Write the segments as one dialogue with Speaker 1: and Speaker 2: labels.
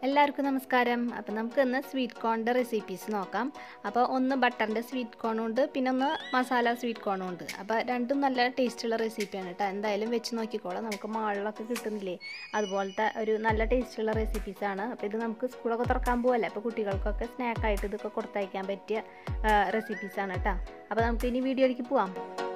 Speaker 1: എല്ലാവർക്കും നമസ്കാരം. അപ്പോൾ നമുക്ക് ഇന്ന് സ്വീറ്റ് കോണിൻ്റെ റെസിപ്പീസ് നോക്കാം. അപ്പോൾ ഒന്ന് ബട്ടറിൻ്റെ സ്വീറ്റ് കോണുണ്ട്, പിന്നെ ഒന്ന് മസാല സ്വീറ്റ് കോണുണ്ട്. അപ്പോൾ രണ്ടും നല്ല ടേസ്റ്റുള്ള റെസിപ്പിയാണ് കേട്ടോ. എന്തായാലും വെച്ച് നോക്കിക്കോളാം. നമുക്ക് മാളിലൊക്കെ കിട്ടുന്നില്ലേ, അതുപോലത്തെ ഒരു നല്ല ടേസ്റ്റുള്ള റെസിപ്പീസാണ്. അപ്പോൾ ഇത് നമുക്ക് സ്കൂളൊക്കെ തുറക്കാൻ പോകല്ലേ, അപ്പോൾ കുട്ടികൾക്കൊക്കെ സ്നാക്കായിട്ട് ഇതൊക്കെ കൊടുത്തയക്കാൻ പറ്റിയ റെസിപ്പീസാണ് കേട്ടോ. അപ്പോൾ നമുക്ക് ഇനി വീഡിയോയിലേക്ക് പോവാം.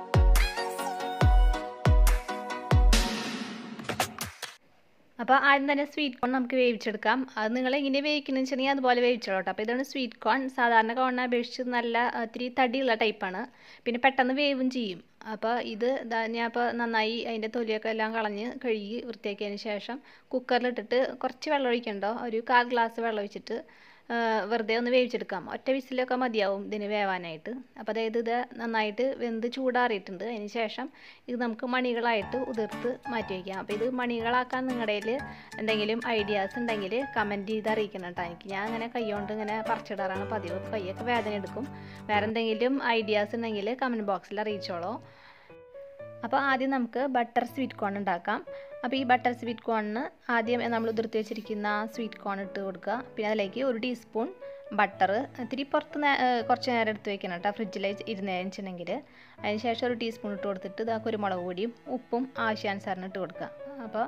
Speaker 1: അപ്പോൾ ആദ്യം തന്നെ സ്വീറ്റ് കോൺ നമുക്ക് വേവിച്ചെടുക്കാം. അത് നിങ്ങൾ എങ്ങനെ വേവിക്കണമെന്ന് വെച്ചിട്ടുണ്ടെങ്കിൽ അതുപോലെ വേവിച്ചോളൂ. അപ്പോൾ ഇതാണ് സ്വീറ്റ് കോൺ. സാധാരണ കോണിനെ അപേക്ഷിച്ച് നല്ല ഇത്തിരി തടിയുള്ള ടൈപ്പാണ്, പിന്നെ പെട്ടെന്ന് വേവും ചെയ്യും. അപ്പോൾ ഇത് ഞാൻ ഇപ്പോൾ നന്നായി അതിൻ്റെ തൊലിയൊക്കെ എല്ലാം കളഞ്ഞ് കഴുകി വൃത്തിയാക്കിയതിന് ശേഷം കുക്കറിലിട്ടിട്ട് കുറച്ച് വെള്ളം ഒഴിക്കണ്ടോ, ഒരു 1/4 ഗ്ലാസ് വെള്ളം ഒഴിച്ചിട്ട് വെറുതെ ഒന്ന് വേവിച്ചെടുക്കാം. ഒറ്റ വിസിലൊക്കെ മതിയാവും ഇതിന് വേവാനായിട്ട്. അപ്പോൾ അതായത് ഇത് നന്നായിട്ട് വെന്ത് ചൂടാറിയിട്ടുണ്ട്. അതിന് ശേഷം ഇത് നമുക്ക് മണികളായിട്ട് ഉതിർത്ത് മാറ്റി വയ്ക്കാം. അപ്പോൾ ഇത് മണികളാക്കാൻ നിങ്ങളുടെ കയ്യിൽ എന്തെങ്കിലും ഐഡിയാസ് ഉണ്ടെങ്കിൽ കമൻറ്റ് ചെയ്ത് അറിയിക്കണം കേട്ടോ. ഞാൻ അങ്ങനെ കൈകൊണ്ട് ഇങ്ങനെ പറിച്ചിടാറാണ് പതിവ്. കൈയൊക്കെ വേദന എടുക്കും. വേറെ എന്തെങ്കിലും ഐഡിയാസ് ഉണ്ടെങ്കിൽ കമൻറ്റ് ബോക്സിൽ അറിയിച്ചോളൂ. അപ്പോൾ ആദ്യം നമുക്ക് ബട്ടർ സ്വീറ്റ് കോൺ ഉണ്ടാക്കാം. അപ്പോൾ ഈ ബട്ടർ സ്വീറ്റ് കോണിന് ആദ്യം നമ്മൾ ഉതിർത്തി വെച്ചിരിക്കുന്ന സ്വീറ്റ് കോൺ ഇട്ട് കൊടുക്കുക. പിന്നെ അതിലേക്ക് 1 ടീസ്പൂൺ ബട്ടർ ഇത്തിരി പുറത്ത് കുറച്ച് നേരം എടുത്ത് വെക്കണം കേട്ടോ, ഫ്രിഡ്ജിൽ ഇരുന്നേച്ചിട്ടുണ്ടെങ്കിൽ. അതിന് ശേഷം 1 ടീസ്പൂൺ ഇട്ട് കൊടുത്തിട്ട് ഇതാ കുരുമുളക് പൊടിയും ഉപ്പും ആവശ്യാനുസരണം ഇട്ട് കൊടുക്കുക. അപ്പോൾ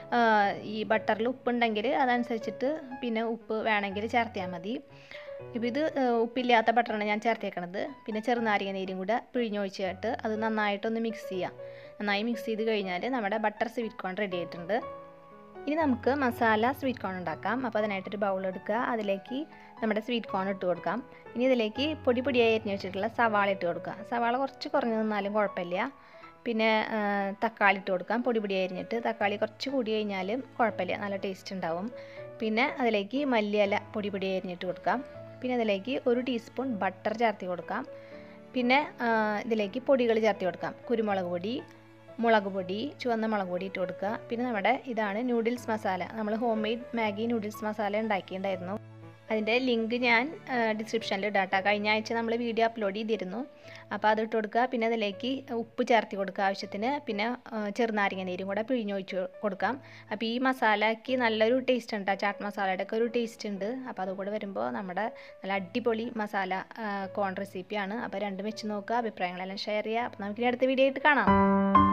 Speaker 1: ഈ ബട്ടറിൽ ഉപ്പുണ്ടെങ്കിൽ അതനുസരിച്ചിട്ട് പിന്നെ ഉപ്പ് വേണമെങ്കിൽ ചേർത്തിയാൽ മതി. ഇപ്പോൾ ഇത് ഉപ്പില്ലാത്ത ബട്ടറാണ് ഞാൻ ചേർത്തേക്കണത്. പിന്നെ ചെറുനാരങ്ങ നീരും കൂടെ പിഴിഞ്ഞൊഴിച്ചിട്ട് അത് നന്നായിട്ടൊന്ന് മിക്സ് ചെയ്യാം. നന്നായി മിക്സ് ചെയ്ത് കഴിഞ്ഞാൽ നമ്മുടെ ബട്ടർ സ്വീറ്റ് കോൺ റെഡി ആയിട്ടുണ്ട്. ഇനി നമുക്ക് മസാല സ്വീറ്റ് കോൺ ഉണ്ടാക്കാം. അപ്പോൾ അതിനായിട്ടൊരു ബൗൾ എടുക്കുക, അതിലേക്ക് നമ്മുടെ സ്വീറ്റ് കോൺ ഇട്ട് കൊടുക്കാം. ഇനി ഇതിലേക്ക് പൊടിയായി അരിഞ്ഞ് വെച്ചിട്ടുള്ള സവാള ഇട്ട് കൊടുക്കുക. സവാള കുറച്ച് കുറഞ്ഞ് നിന്നാലും കുഴപ്പമില്ല. പിന്നെ തക്കാളി ഇട്ട് കൊടുക്കാം, പൊടിയായി അരിഞ്ഞിട്ട്. തക്കാളി കുറച്ച് കൂടി കഴിഞ്ഞാലും കുഴപ്പമില്ല, നല്ല ടേസ്റ്റ് ഉണ്ടാവും. പിന്നെ അതിലേക്ക് മല്ലിയില പൊടിയായി അരിഞ്ഞിട്ട് കൊടുക്കാം. പിന്നെ അതിലേക്ക് 1 ടീസ്പൂൺ ബട്ടർ ചേർത്ത് കൊടുക്കാം. പിന്നെ ഇതിലേക്ക് പൊടികൾ ചേർത്ത് കൊടുക്കാം. കുരുമുളക് പൊടി, മുളക് പൊടി, ചുവന്ന മുളക് പൊടി ഇട്ട് കൊടുക്കുക. പിന്നെ നമ്മുടെ ഇതാണ് നൂഡിൽസ് മസാല. നമ്മൾ home made Maggi noodles masala ഉണ്ടാക്കിയിട്ടുണ്ടായിരുന്നു. അതിൻ്റെ ലിങ്ക് ഞാൻ ഡിസ്ക്രിപ്ഷനിൽ ഇടാം. കഴിഞ്ഞ ആഴ്ച നമ്മൾ വീഡിയോ അപ്ലോഡ് ചെയ്തിരുന്നു. അപ്പോൾ അത് ഇട്ട് കൊടുക്കുക. പിന്നെ അതിലേക്ക് ഉപ്പ് ചേർത്ത് കൊടുക്കുക ആവശ്യത്തിന്. പിന്നെ ചെറുനാരങ്ങ നീരും കൂടെ പിഴിഞ്ഞൊഴിച്ച് കൊടുക്കാം. അപ്പോൾ ഈ മസാലയ്ക്ക് നല്ലൊരു ടേസ്റ്റ് ഉണ്ട്, ചാട്ട് മസാലയുടെ ഒക്കെ ഒരു ടേസ്റ്റ് ഉണ്ട്. അപ്പോൾ അതുകൂടെ വരുമ്പോൾ നമ്മുടെ നല്ല അടിപൊളി മസാല കോൺ റെസിപ്പിയാണ്. അപ്പോൾ രണ്ടും വെച്ച് നോക്കുക, അഭിപ്രായങ്ങളെല്ലാം ഷെയർ ചെയ്യുക. അപ്പോൾ നമുക്കിനി അടുത്ത വീഡിയോ ആയിട്ട് കാണാം.